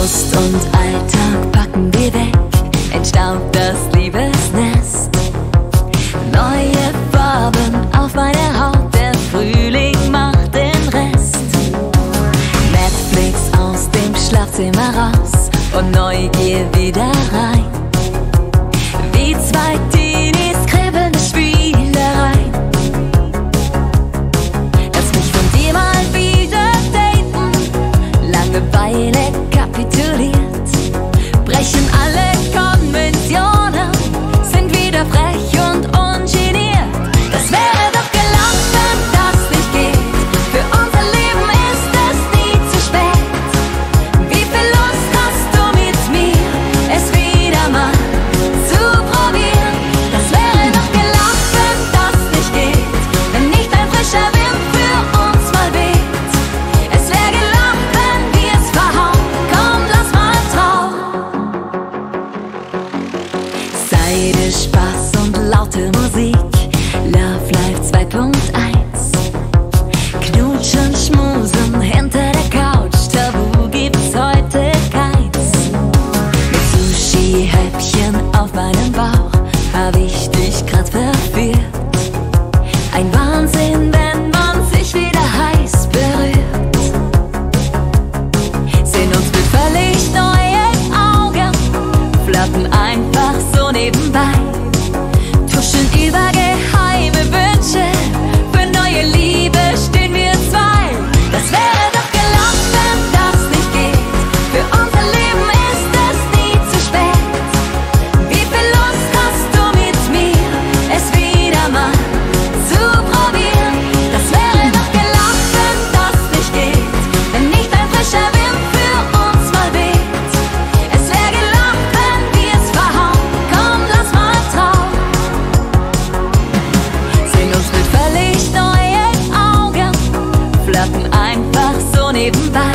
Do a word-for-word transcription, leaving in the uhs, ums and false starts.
Frust und Alltag packen wir weg, entstaubt das Liebesnest. Neue Farben auf meiner Haut, der Frühling macht den Rest. Netflix aus dem Schlafzimmer raus und Neugier wieder rein. Wie zwei Teenies kribbelnde Spielereien. Lass mich von dir mal wieder daten. Langeweile kapituliert, brechen alle Konventionen, sind wieder frech und ungeniert. Das wäre doch gelacht, wenn das nicht geht. Für unser Leben ist es nie zu spät. Wie viel Lust hast du mit mir, es wieder mal zu probieren? Das wäre doch gelacht, wenn das nicht geht, wenn nicht ein frischer Wind für uns mal weht. Es wäre gelacht, wenn wir's verhauen. Komm, lass mal trauen. Seide, Spaß und laute Musik, Love Life zwei Punkt eins. Knutschen, schmusen hinter der Couch, Tabu gibt's heute keins. Mit Sushi-Häppchen auf meinem Bauch hab ich dich grad verführt. Ein Wahnsinn, wenn man sich wieder heiß berührt. Sehen uns mit völlig neuen Augen, flirten einfach so nebenbei, tuschen über geheime Wünsche, für neue Liebe stehen wir zwei. Das wäre doch gelacht, wenn das nicht geht. Für unser Leben ist es nie zu spät. Wie viel Lust hast du mit mir, es wieder mal zu probieren? Das wäre doch gelacht, wenn das nicht geht, wenn nicht ein frischer Wind für uns mal weht. Es wäre gelacht, wenn wir's verhauen. Komm, lass mal trauen. Sehen uns mit völlig neuen Augen, flirten einfach so nebenbei,